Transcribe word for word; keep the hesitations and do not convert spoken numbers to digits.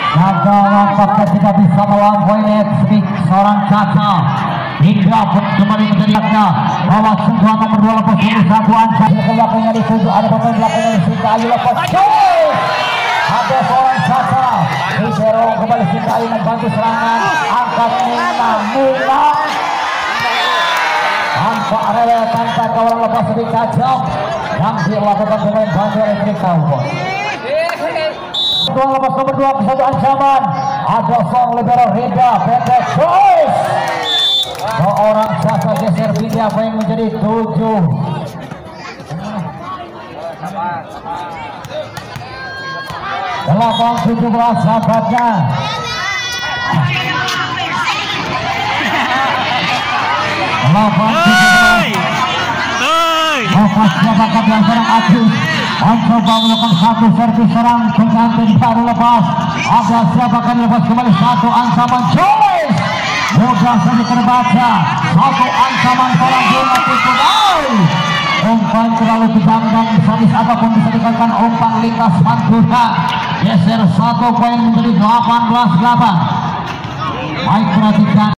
gagal nampaknya tidak bisa melampaui net speed seorang Caca. Hingga kembali menjadi haknya bahwa sentuhan nomor dua lepas nomor satu Anca belakangnya dituju, ada pemain belakangnya di sini Ayu lepas shoot, ada seorang Caca Hidero kembali sini Ayu membantu serangan angkat Nina Nina tanpa rewel tanpa kawalan lepas lebih kacau yang dilakukan pemain bantu oleh Trikau. Dua lepas nomor dua ke satu ancaman, ada Song libero Rida pendek choice. Seorang Caca geser pindah apa yang menjadi tujuh. Delapan tujuh belas sahabatnya. Delapan tujuh belas. Lepasnya bakat yang serang Agus. Mencoba melakukan satu servis serang pengantin baru lepas. Ada siapa akan lepas kembali satu ancaman choice. Mudah saja terbaca satu ancaman para bola Tipudai. Umpan terlalu kejam dan sadis apapun bisa dikatakan umpan lintas pantura. Geser satu poin menjadi delapan belas delapan. Baik perhatikan.